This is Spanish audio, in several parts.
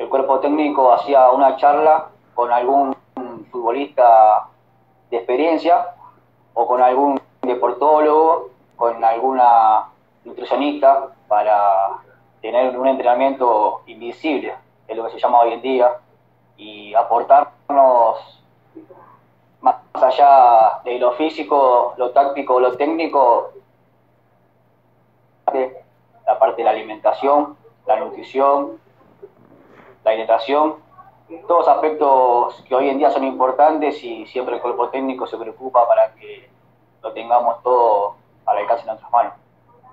el cuerpo técnico hacía una charla con algún futbolista de experiencia o con algún deportólogo, con alguna nutricionista para tener un entrenamiento invisible, es lo que se llama hoy en día, y aportarnos más allá de lo físico, lo táctico, lo técnico, la parte de la alimentación, la nutrición, la hidratación, todos aspectos que hoy en día son importantes y siempre el cuerpo técnico se preocupa para que lo tengamos todo al alcance de nuestras manos.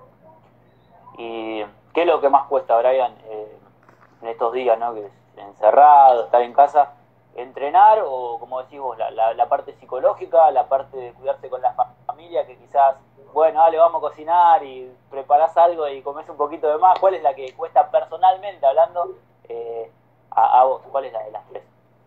¿Y qué es lo que más cuesta, Brian, en estos días, ¿no? Que es encerrado, estar en casa, entrenar o, como decís vos, la parte psicológica, la parte de cuidarse con la familia, que quizás, bueno, dale, vamos a cocinar y preparás algo y comés un poquito de más? ¿Cuál es la que cuesta personalmente hablando a vos? ¿Cuál es la de las tres?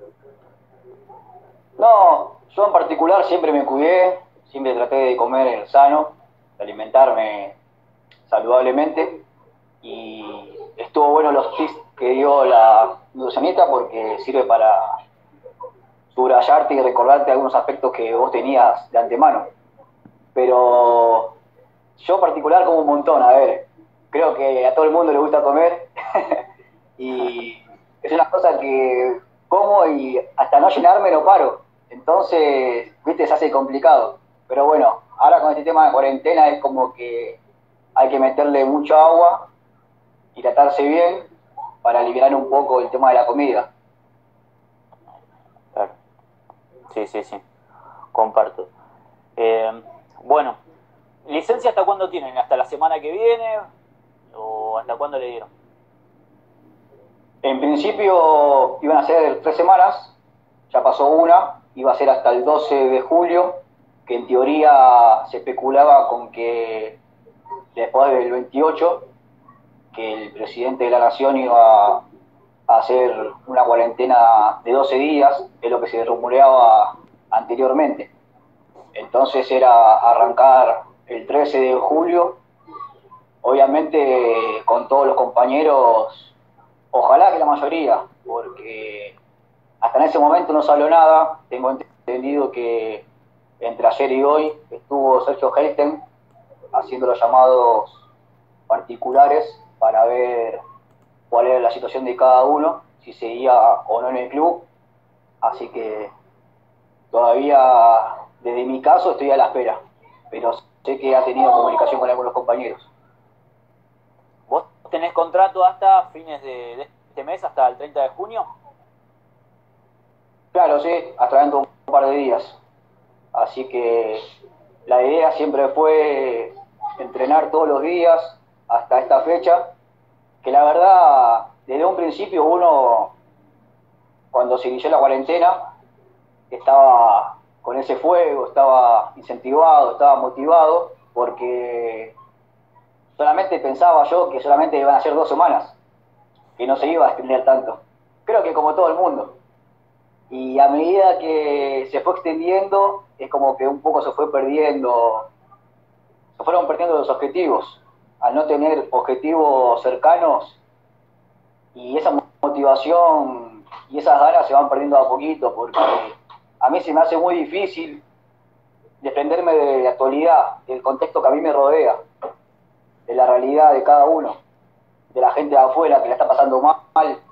No, yo en particular siempre me cuidé, siempre traté de comer sano, de alimentarme saludablemente, y estuvo bueno los tips que dio la nutricionista porque sirve para subrayarte y recordarte algunos aspectos que vos tenías de antemano. Pero yo en particular como un montón, a ver, creo que a todo el mundo le gusta comer y es una cosa que como y hasta no llenarme no paro. Entonces, viste, se hace complicado. Pero bueno, ahora con este tema de cuarentena es como que hay que meterle mucho agua, hidratarse bien para aliviar un poco el tema de la comida. Claro. Sí, sí, sí. Comparto. Bueno, ¿licencia hasta cuándo tienen? ¿Hasta la semana que viene? ¿O hasta cuándo le dieron? En principio iban a ser 3 semanas, ya pasó una, iba a ser hasta el 12 de julio, que en teoría se especulaba con que después del 28, que el presidente de la nación iba a hacer una cuarentena de 12 días, es lo que se rumoreaba anteriormente. Entonces era arrancar el 13 de julio, obviamente con todos los compañeros, ojalá que la mayoría, porque hasta en ese momento no se habló nada. Tengo entendido que entre ayer y hoy estuvo Sergio Helten haciendo los llamados particulares para ver cuál era la situación de cada uno, si seguía o no en el club. Así que todavía, desde mi caso, estoy a la espera, pero sé que ha tenido comunicación con algunos compañeros. ¿Vos tenés contrato hasta fines de este mes, hasta el 30 de junio? Claro, sí, hasta dentro de un par de días. Así que la idea siempre fue entrenar todos los días hasta esta fecha, que la verdad, desde un principio uno, cuando se inició la cuarentena, estaba con ese fuego, estaba incentivado, estaba motivado, porque solamente pensaba yo que solamente iban a ser 2 semanas, que no se iba a extender tanto. Creo que como todo el mundo. Y a medida que se fue extendiendo, es como que un poco se fueron perdiendo los objetivos. Al no tener objetivos cercanos, y esa motivación y esas ganas se van perdiendo a poquito, porque a mí se me hace muy difícil desprenderme de la actualidad, del contexto que a mí me rodea, de la realidad de cada uno, de la gente de afuera que la está pasando mal,